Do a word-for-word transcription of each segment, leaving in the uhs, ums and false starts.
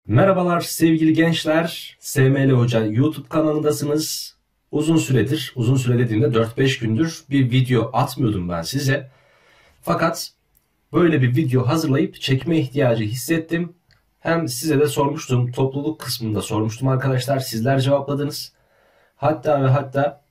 Merhabalar sevgili gençler, S M L Hoca YouTube kanalındasınız. Uzun süredir, uzun süre dediğimde dört beş gündür bir video atmıyordum ben size. Fakat böyle bir video hazırlayıp çekme ihtiyacı hissettim. Hem size de sormuştum, topluluk kısmında sormuştum arkadaşlar, sizler cevapladınız. Hatta ve hatta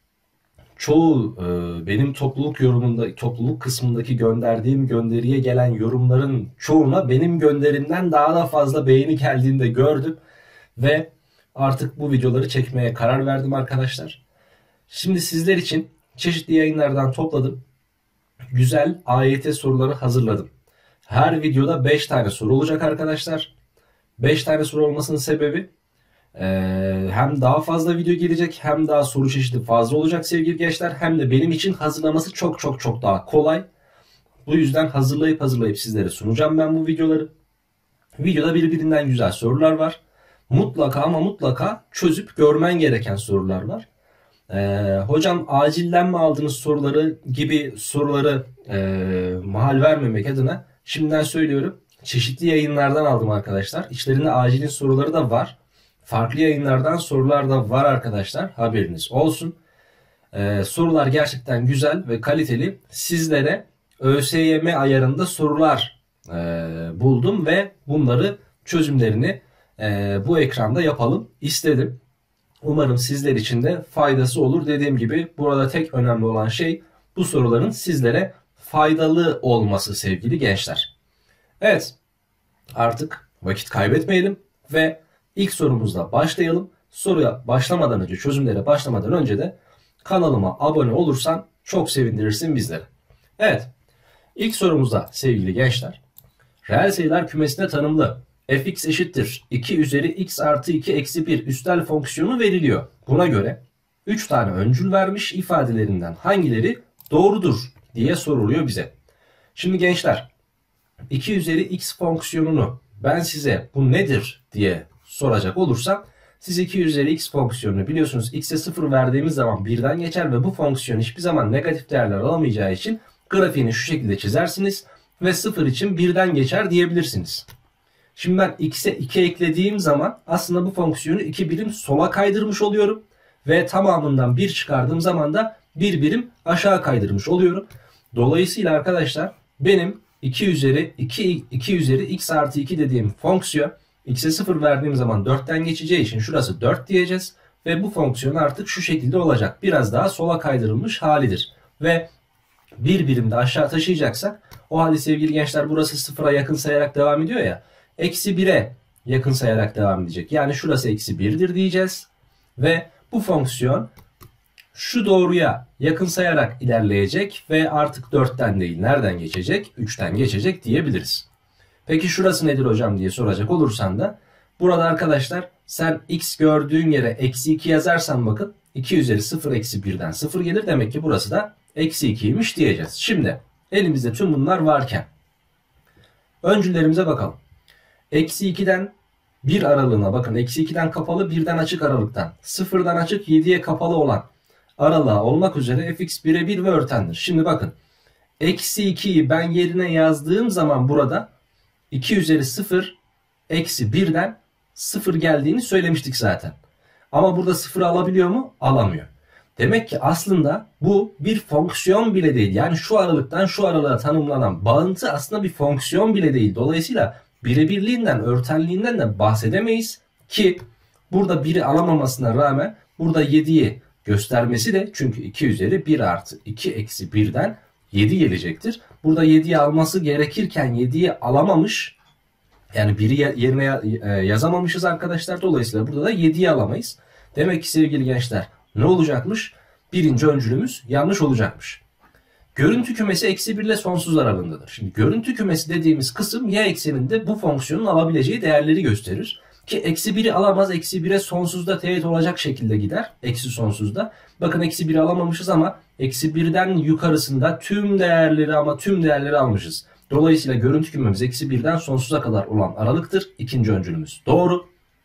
çoğu e, benim topluluk yorumunda, topluluk kısmındaki gönderdiğim gönderiye gelen yorumların çoğuna benim gönderimden daha da fazla beğeni geldiğini de gördüm. Ve artık bu videoları çekmeye karar verdim arkadaşlar. Şimdi sizler için çeşitli yayınlardan topladım. Güzel A Y T soruları hazırladım. Her videoda beş tane soru olacak arkadaşlar. beş tane soru olmasının sebebi Ee, hem daha fazla video gelecek, hem daha soru çeşidi fazla olacak sevgili gençler, hem de benim için hazırlaması çok çok çok daha kolay. Bu yüzden hazırlayıp hazırlayıp sizlere sunacağım ben bu videoları. Videoda birbirinden güzel sorular var. Mutlaka ama mutlaka çözüp görmen gereken sorular var. Ee, hocam acilden mi aldığınız soruları gibi soruları e, mahal vermemek adına şimdiden söylüyorum. Çeşitli yayınlardan aldım arkadaşlar. İçlerinde acilin soruları da var. Farklı yayınlardan sorular da var arkadaşlar. Haberiniz olsun. Ee, sorular gerçekten güzel ve kaliteli. Sizlere ÖSYM ayarında sorular e, buldum ve bunları çözümlerini e, bu ekranda yapalım istedim. Umarım sizler için de faydası olur. Dediğim gibi burada tek önemli olan şey bu soruların sizlere faydalı olması sevgili gençler. Evet, artık vakit kaybetmeyelim ve İlk sorumuzla başlayalım. Soruya başlamadan önce, çözümlere başlamadan önce de kanalıma abone olursan çok sevindirirsin bizleri. Evet, ilk sorumuzda sevgili gençler, reel sayılar kümesine tanımlı fx eşittir iki üzeri x artı iki eksi bir üstel fonksiyonu veriliyor. Buna göre üç tane öncül vermiş, ifadelerinden hangileri doğrudur diye soruluyor bize. Şimdi gençler, iki üzeri x fonksiyonunu ben size bu nedir diye soracak olursam, siz iki üzeri x fonksiyonunu biliyorsunuz, x'e sıfır verdiğimiz zaman birden geçer ve bu fonksiyon hiçbir zaman negatif değerler alamayacağı için grafiğini şu şekilde çizersiniz ve sıfır için birden geçer diyebilirsiniz. Şimdi ben x'e iki eklediğim zaman aslında bu fonksiyonu iki birim sola kaydırmış oluyorum ve tamamından bir çıkardığım zaman da bir birim aşağı kaydırmış oluyorum. Dolayısıyla arkadaşlar benim iki üzeri iki, iki üzeri x artı iki dediğim fonksiyon x'e sıfır verdiğim zaman dörtten geçeceği için şurası dört diyeceğiz. Ve bu fonksiyon artık şu şekilde olacak. Biraz daha sola kaydırılmış halidir. Ve bir birim de aşağı taşıyacaksak, o halde sevgili gençler burası sıfıra yakın sayarak devam ediyor ya. Eksi bire yakın sayarak devam edecek. Yani şurası eksi birdir diyeceğiz. Ve bu fonksiyon şu doğruya yakın sayarak ilerleyecek ve artık dörtten değil nereden geçecek? üçten geçecek diyebiliriz. Peki şurası nedir hocam diye soracak olursan da, burada arkadaşlar sen x gördüğün yere eksi iki yazarsan bakın iki üzeri sıfır eksi birden sıfır gelir. Demek ki burası da eksi ikiymiş diyeceğiz. Şimdi elimizde tüm bunlar varken öncüllerimize bakalım. Eksi ikiden bir aralığına bakın, eksi ikiden kapalı, birden açık aralıktan, sıfırdan açık, yediye kapalı olan aralığa olmak üzere fx bire bir ve örtendir. Şimdi bakın, eksi ikiyi ben yerine yazdığım zaman burada iki üzeri sıfır eksi birden sıfır geldiğini söylemiştik zaten. Ama burada sıfır alabiliyor mu? Alamıyor. Demek ki aslında bu bir fonksiyon bile değil. Yani şu aralıktan şu aralığa tanımlanan bağıntı aslında bir fonksiyon bile değil. Dolayısıyla birebirliğinden, örtenliğinden de bahsedemeyiz ki burada biri alamamasına rağmen burada yediyi göstermesi de, çünkü iki üzeri bir artı iki eksi birden yedi gelecektir. Burada yediyi alması gerekirken yediyi alamamış. Yani biri yerine yazamamışız arkadaşlar. Dolayısıyla burada da yediyi alamayız. Demek ki sevgili gençler ne olacakmış? Birinci öncülümüz yanlış olacakmış. Görüntü kümesi eksi bir ile sonsuz aralığındadır. Şimdi görüntü kümesi dediğimiz kısım y ekseninde bu fonksiyonun alabileceği değerleri gösterir. Ki eksi biri alamaz. Eksi bire sonsuzda teğet olacak şekilde gider. Eksi sonsuzda. Bakın eksi biri alamamışız ama eksi birden yukarısında tüm değerleri ama tüm değerleri almışız. Dolayısıyla görüntü kümemiz eksi birden sonsuza kadar olan aralıktır. İkinci öncülümüz doğru.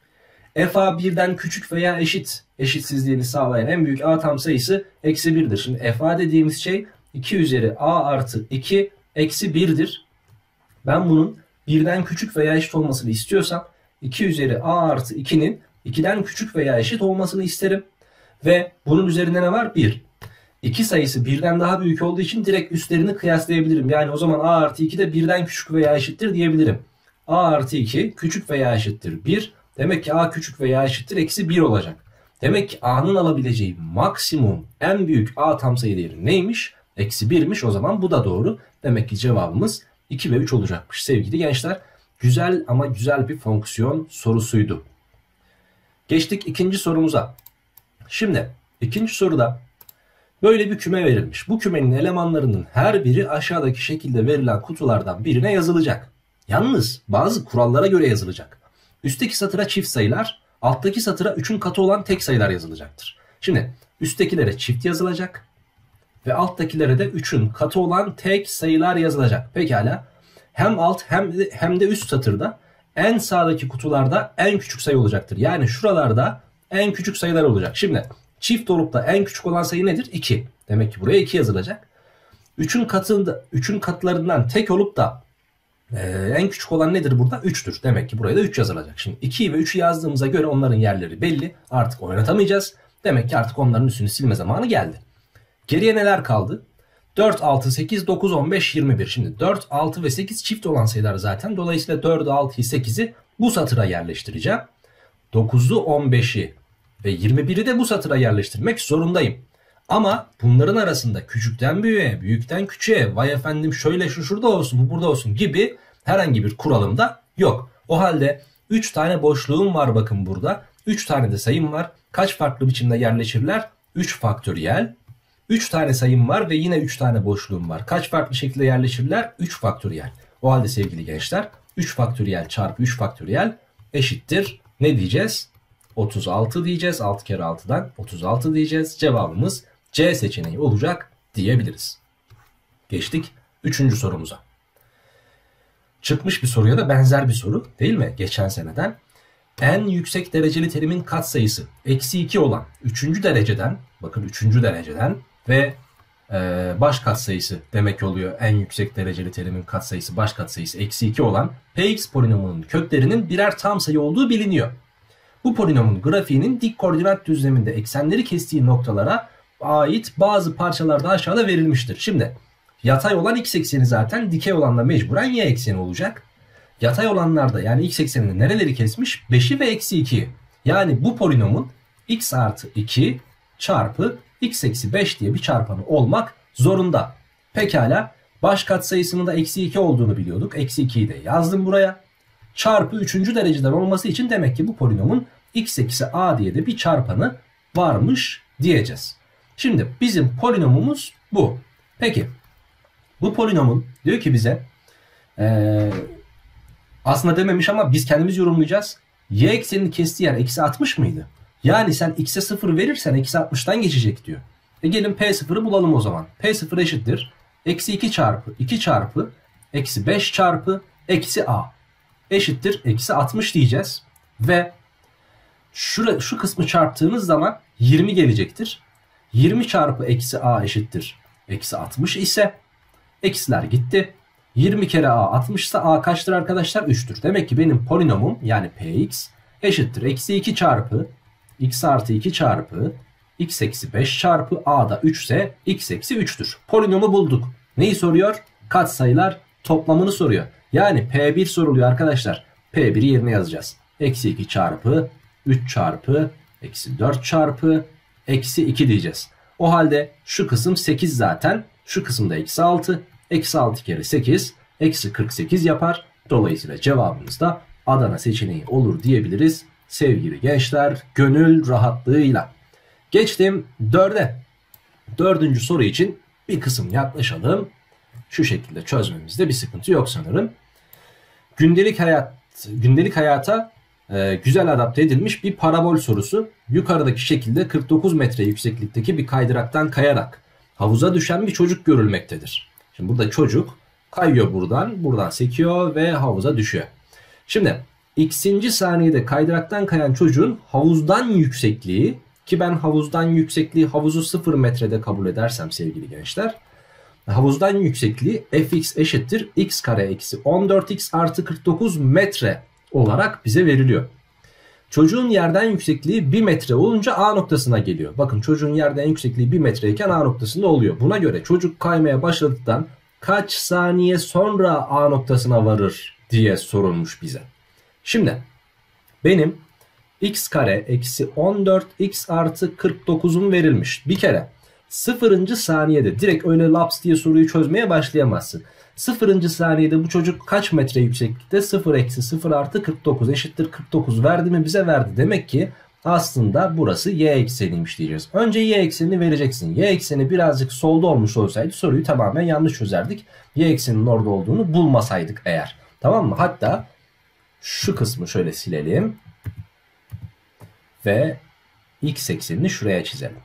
F a birden küçük veya eşit. Eşitsizliğini sağlayan en büyük a tam sayısı eksi birdir. Şimdi f a dediğimiz şey iki üzeri a artı iki eksi birdir. Ben bunun birden küçük veya eşit olmasını istiyorsam iki üzeri a artı iki'nin iki'den küçük veya eşit olmasını isterim. Ve bunun üzerinde ne var? bir. iki sayısı birden daha büyük olduğu için direkt üstlerini kıyaslayabilirim. Yani o zaman a artı iki de birden küçük veya eşittir diyebilirim. A artı iki küçük veya eşittir bir. Demek ki a küçük veya eşittir eksi bir olacak. Demek ki a'nın alabileceği maksimum en büyük a tam sayı değeri neymiş? Eksi bir'miş. O zaman bu da doğru. Demek ki cevabımız iki ve üç olacakmış sevgili gençler. Güzel ama güzel bir fonksiyon sorusuydu. Geçtik ikinci sorumuza. Şimdi ikinci soruda böyle bir küme verilmiş. Bu kümenin elemanlarının her biri aşağıdaki şekilde verilen kutulardan birine yazılacak. Yalnız bazı kurallara göre yazılacak. Üstteki satıra çift sayılar, alttaki satıra üçün katı olan tek sayılar yazılacaktır. Şimdi üsttekilere çift yazılacak ve alttakilere de üçün katı olan tek sayılar yazılacak. Pekala. Hem alt hem de, hem de üst satırda en sağdaki kutularda en küçük sayı olacaktır. Yani şuralarda en küçük sayılar olacak. Şimdi çift olup da en küçük olan sayı nedir? iki. Demek ki buraya iki yazılacak. üçün katında üçün katlarından tek olup da e, en küçük olan nedir burada? üç'tür. Demek ki buraya da üç yazılacak. Şimdi iki'yi ve üç'ü yazdığımıza göre onların yerleri belli. Artık oynatamayacağız. Demek ki artık onların üstünü silme zamanı geldi. Geriye neler kaldı? dört, altı, sekiz, dokuz, on beş, yirmi bir. Şimdi dört, altı ve sekiz çift olan sayılar zaten. Dolayısıyla dört'ü, altı'yı, sekiz'i bu satıra yerleştireceğim. dokuz'u, on beş'i ve yirmi bir'i de bu satıra yerleştirmek zorundayım. Ama bunların arasında küçükten büyüğe, büyükten küçüğe, vay efendim şöyle şu şurada olsun, bu burada olsun gibi herhangi bir kuralım da yok. O halde üç tane boşluğum var bakın burada. üç tane de sayım var. Kaç farklı biçimde yerleşirler? üç faktöriyel. üç tane sayım var ve yine üç tane boşluğum var. Kaç farklı şekilde yerleşirler? üç faktöriyel. O halde sevgili gençler üç faktöriyel çarpı üç faktöriyel eşittir. Ne diyeceğiz? otuz altı diyeceğiz. altı kere altı'dan otuz altı diyeceğiz. Cevabımız C seçeneği olacak diyebiliriz. Geçtik üçüncü sorumuza. Çıkmış bir soruya da benzer bir soru değil mi? Geçen seneden. En yüksek dereceli terimin katsayısı eksi iki olan üçüncü dereceden, bakın üçüncü dereceden ve e, baş katsayısı demek oluyor. En yüksek dereceli terimin katsayısı, baş katsayısı eksi iki olan Px polinomunun köklerinin birer tam sayı olduğu biliniyor. Bu polinomun grafiğinin dik koordinat düzleminde eksenleri kestiği noktalara ait bazı parçalar da aşağıda verilmiştir. Şimdi yatay olan x ekseni zaten, dikey olan da mecburen y ekseni olacak. Yatay olanlarda yani x ekseninde nereleri kesmiş? beş'i ve eksi iki'yi. Yani bu polinomun x artı iki çarpı x eksi beş diye bir çarpanı olmak zorunda. Pekala. Baş katsayısının da eksi iki olduğunu biliyorduk. Eksi iki'yi de yazdım buraya. Çarpı üçüncü dereceden olması için demek ki bu polinomun x eksi a diye de bir çarpanı varmış diyeceğiz. Şimdi bizim polinomumuz bu. Peki bu polinomun diyor ki bize ee, aslında dememiş ama biz kendimiz yorumlayacağız. Y eksenini kestiği yer eksi altmış mıydı? Yani sen x'e sıfır verirsen eksi altmış'tan geçecek diyor. E gelin P sıfır'ı bulalım o zaman. P sıfır eşittir. Eksi iki çarpı iki çarpı eksi beş çarpı eksi a eşittir. Eksi altmış diyeceğiz. Ve şu, şu kısmı çarptığımız zaman yirmi gelecektir. yirmi çarpı eksi a eşittir. Eksi altmış ise eksiler gitti. yirmi kere a altmış ise a kaçtır arkadaşlar? üç'tür. Demek ki benim polinomum yani Px eşittir. Eksi iki çarpı x artı iki çarpı x eksi beş çarpı a da üç ise x eksi üç'tür. Polinomu bulduk. Neyi soruyor? Katsayılar toplamını soruyor. Yani P bir soruluyor arkadaşlar. P bir'i yerine yazacağız. Eksi iki çarpı üç çarpı eksi dört çarpı eksi iki diyeceğiz. O halde şu kısım sekiz zaten. Şu kısımda eksi altı. Eksi altı kere sekiz. Eksi kırk sekiz yapar. Dolayısıyla cevabımız da Adana seçeneği olur diyebiliriz. Sevgili gençler, gönül rahatlığıyla. Geçtim dörde. Dördüncü soru için bir kısım yaklaşalım. Şu şekilde çözmemizde bir sıkıntı yok sanırım. Gündelik hayat, gündelik hayata e, güzel adapte edilmiş bir parabol sorusu. Yukarıdaki şekilde kırk dokuz metre yükseklikteki bir kaydıraktan kayarak havuza düşen bir çocuk görülmektedir. Şimdi burada çocuk kayıyor buradan, buradan sekiyor ve havuza düşüyor. Şimdi x'inci saniyede kaydıraktan kayan çocuğun havuzdan yüksekliği, ki ben havuzdan yüksekliği havuzu sıfır metrede kabul edersem sevgili gençler, havuzdan yüksekliği fx eşittir x kare eksi on dört x artı kırk dokuz metre olarak bize veriliyor. Çocuğun yerden yüksekliği bir metre olunca A noktasına geliyor. Bakın çocuğun yerden yüksekliği bir metreyken A noktasında oluyor. Buna göre çocuk kaymaya başladıktan kaç saniye sonra A noktasına varır diye sorulmuş bize. Şimdi benim x kare eksi on dört x artı kırk dokuzum verilmiş. Bir kere sıfırıncı saniyede direkt öyle laps diye soruyu çözmeye başlayamazsın. Sıfırıncı saniyede bu çocuk kaç metre yükseklikte? sıfır eksi sıfır artı kırk dokuz eşittir kırk dokuz verdi mi bize? Verdi. Demek ki aslında burası y ekseniymiş diyeceğiz. Önce y eksenini vereceksin. Y ekseni birazcık solda olmuş olsaydı soruyu tamamen yanlış çözerdik. Y ekseninin orada olduğunu bulmasaydık eğer. Tamam mı? Hatta şu kısmı şöyle silelim. Ve x eksenini şuraya çizelim.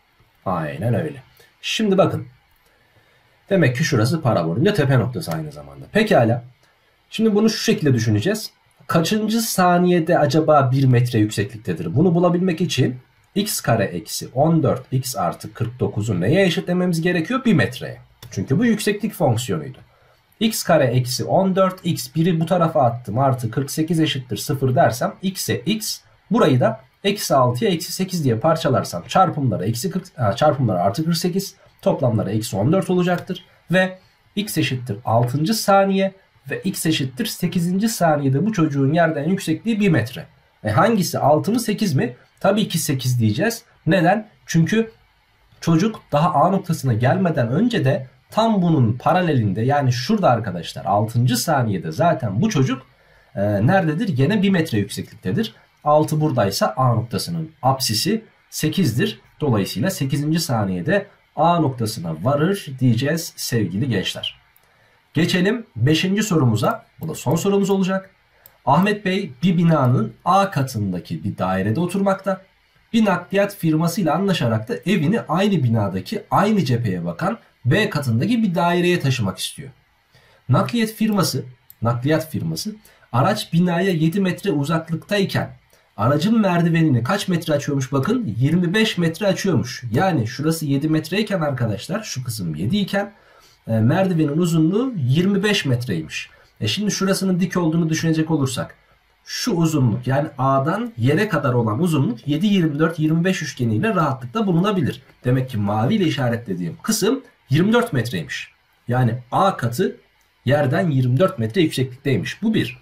Aynen öyle. Şimdi bakın. Demek ki şurası parabolün de tepe noktası aynı zamanda. Pekala. Şimdi bunu şu şekilde düşüneceğiz. Kaçıncı saniyede acaba bir metre yüksekliktedir? Bunu bulabilmek için x kare eksi on dört x artı kırk dokuzu neye eşitlememiz gerekiyor? bir metreye. Çünkü bu yükseklik fonksiyonuydu. X kare eksi on dört x biri bu tarafa attım artı kırk sekiz eşittir sıfır dersem x'e x, burayı da eksi altıya eksi sekiz diye parçalarsam çarpımları, eksi kırk, çarpımları artı kırk sekiz, toplamları eksi on dört olacaktır. Ve x eşittir altıncı saniye ve x eşittir sekizinci saniyede bu çocuğun yerden yüksekliği bir metre. E hangisi, altı mı sekiz mi? Tabii ki sekiz diyeceğiz. Neden? Çünkü çocuk daha A noktasına gelmeden önce de tam bunun paralelinde, yani şurada arkadaşlar altıncı saniyede zaten bu çocuk e, nerededir? Gene bir metre yüksekliktedir. altı buradaysa A noktasının apsisi sekizdir. Dolayısıyla sekizinci saniyede A noktasına varır diyeceğiz sevgili gençler. Geçelim beşinci sorumuza. Bu da son sorumuz olacak. Ahmet Bey bir binanın A katındaki bir dairede oturmakta. Bir nakliyat firmasıyla anlaşarak da evini aynı binadaki aynı cepheye bakan B katındaki bir daireye taşımak istiyor. Nakliyat firması, nakliyat firması araç binaya yedi metre uzaklıktayken aracın merdivenini kaç metre açıyormuş bakın? yirmi beş metre açıyormuş. Yani şurası yedi metreyken arkadaşlar, şu kısım yedi iken e, merdivenin uzunluğu yirmi beş metreymiş. E şimdi şurasının dik olduğunu düşünecek olursak şu uzunluk, yani A'dan yere kadar olan uzunluk yedi, yirmi dört, yirmi beş üçgeniyle rahatlıkla bulunabilir. Demek ki maviyle işaretlediğim kısım yirmi dört metreymiş. Yani A katı yerden yirmi dört metre yükseklikteymiş. Bu bir.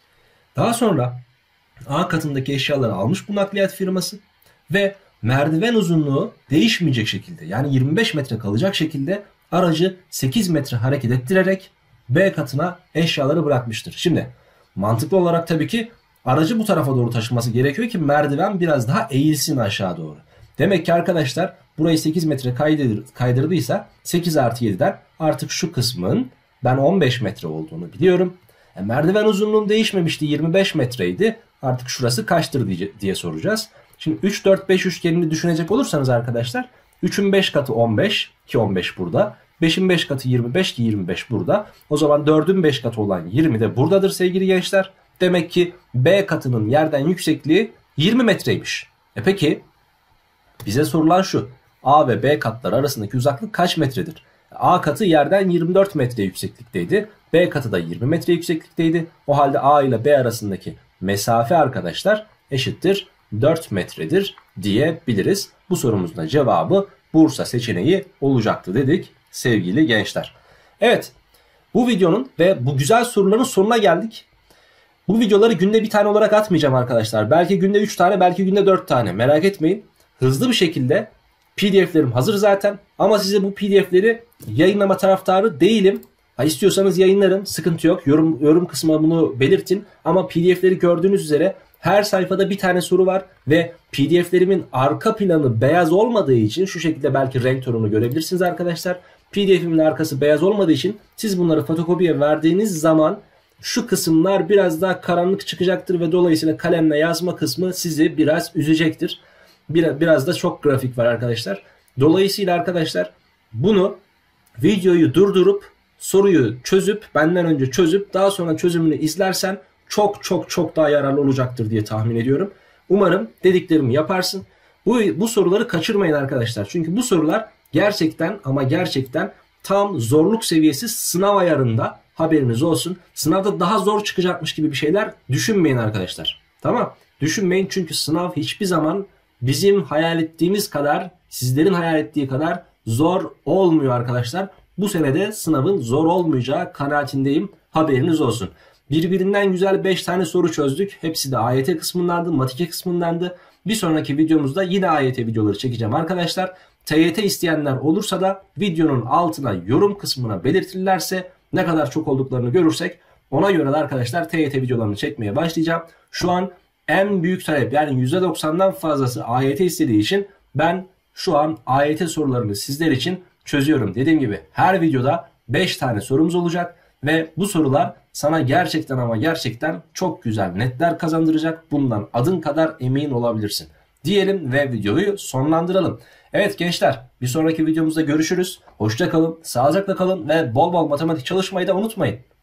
Daha sonra A katındaki eşyaları almış bu nakliyat firması ve merdiven uzunluğu değişmeyecek şekilde, yani yirmi beş metre kalacak şekilde aracı sekiz metre hareket ettirerek B katına eşyaları bırakmıştır. Şimdi mantıklı olarak tabii ki aracı bu tarafa doğru taşıması gerekiyor ki merdiven biraz daha eğilsin aşağı doğru. Demek ki arkadaşlar burayı sekiz metre kaydır, kaydırdıysa sekiz artı yediden artık şu kısmın ben on beş metre olduğunu biliyorum. E, merdiven uzunluğum değişmemişti, yirmi beş metreydi. Artık şurası kaçtır diye, diye soracağız. Şimdi üç, dört, beş üçgenini düşünecek olursanız arkadaşlar üçün beş katı on beş ki on beş burada. beşin beş katı yirmi beş ki yirmi beş burada. O zaman dördün beş katı olan yirmi de buradadır sevgili gençler. Demek ki B katının yerden yüksekliği yirmi metreymiş. E peki bize sorulan şu. A ve B katları arasındaki uzaklık kaç metredir? A katı yerden yirmi dört metre yükseklikteydi. B katı da yirmi metre yükseklikteydi. O halde A ile B arasındaki mesafe arkadaşlar eşittir dört metredir diyebiliriz. Bu sorumuzun da cevabı Bursa seçeneği olacaktı dedik sevgili gençler. Evet, bu videonun ve bu güzel soruların sonuna geldik. Bu videoları günde bir tane olarak atmayacağım arkadaşlar. Belki günde üç tane, belki günde dört tane. Merak etmeyin. Hızlı bir şekilde P D F'lerim hazır zaten. Ama size bu P D F'leri yayınlama taraftarı değilim. Ha, istiyorsanız yayınlarım. Sıkıntı yok. Yorum, yorum kısmına bunu belirtin. Ama P D F'leri gördüğünüz üzere her sayfada bir tane soru var. Ve P D F'lerimin arka planı beyaz olmadığı için şu şekilde belki renk tonunu görebilirsiniz arkadaşlar. P D F'imin arkası beyaz olmadığı için siz bunları fotokopiye verdiğiniz zaman şu kısımlar biraz daha karanlık çıkacaktır ve dolayısıyla kalemle yazma kısmı sizi biraz üzecektir. Biraz, biraz da çok grafik var arkadaşlar. Dolayısıyla arkadaşlar bunu videoyu durdurup soruyu çözüp benden önce çözüp daha sonra çözümünü izlersen çok çok çok daha yararlı olacaktır diye tahmin ediyorum. Umarım dediklerimi yaparsın. Bu, bu soruları kaçırmayın arkadaşlar. Çünkü bu sorular gerçekten ama gerçekten tam zorluk seviyesi sınav ayarında Haberiniz olsun. Sınavda daha zor çıkacakmış gibi bir şeyler düşünmeyin arkadaşlar. Tamam? Düşünmeyin çünkü sınav hiçbir zaman bizim hayal ettiğimiz kadar, sizlerin hayal ettiği kadar zor olmuyor arkadaşlar. Bu senede sınavın zor olmayacağı kanaatindeyim. Haberiniz olsun. Birbirinden güzel beş tane soru çözdük. Hepsi de A Y T kısmındandı, Matike kısmındandı. Bir sonraki videomuzda yine A Y T videoları çekeceğim arkadaşlar. T Y T isteyenler olursa da videonun altına yorum kısmına belirtirlerse ne kadar çok olduklarını görürsek ona göre de arkadaşlar T Y T videolarını çekmeye başlayacağım. Şu an en büyük talep yani yüzde doksandan fazlası A Y T istediği için ben şu an A Y T sorularını sizler için çözüyorum. Dediğim gibi her videoda beş tane sorumuz olacak ve bu sorular sana gerçekten ama gerçekten çok güzel netler kazandıracak. Bundan adın kadar emin olabilirsin. Diyelim ve videoyu sonlandıralım. Evet gençler, bir sonraki videomuzda görüşürüz. Hoşça kalın, sağlıcakla kalın ve bol bol matematik çalışmayı da unutmayın.